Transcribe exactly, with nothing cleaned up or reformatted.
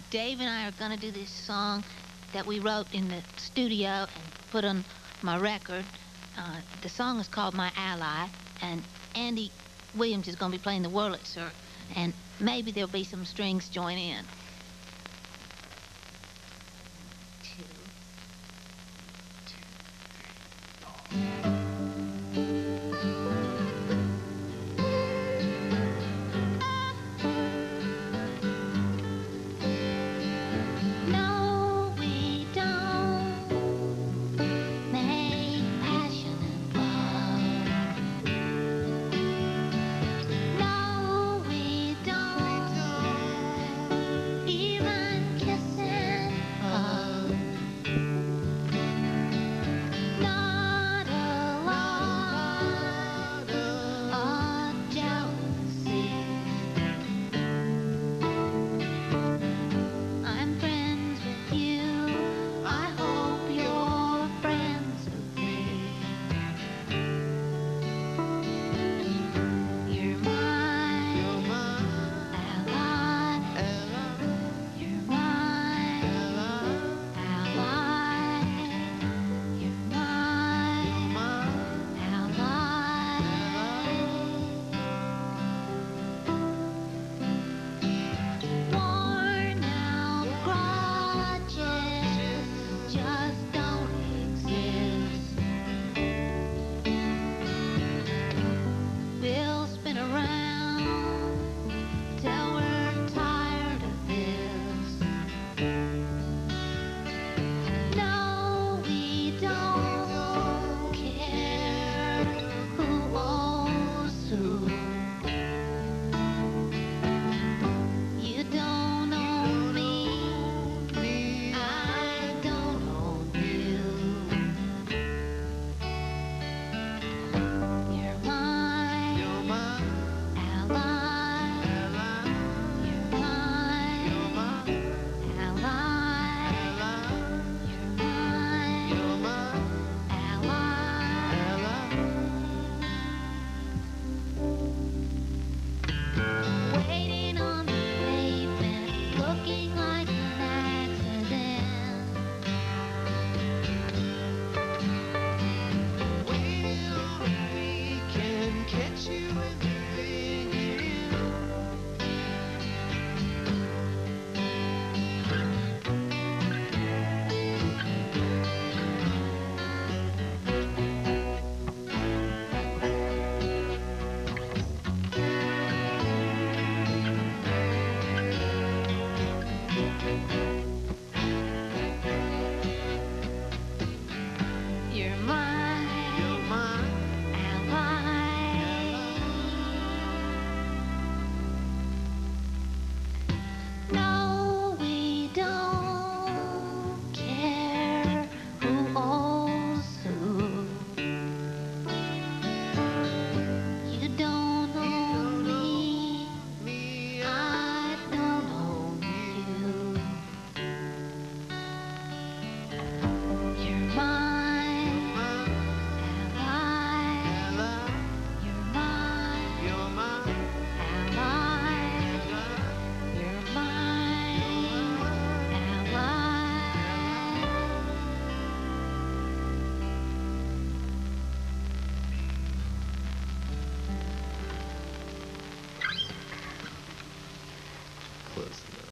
Dave and I are going to do this song that we wrote in the studio and put on my record. Uh, the song is called My Ally, and Andy Williams is going to be playing the Wurlitzer, and maybe there'll be some strings join in.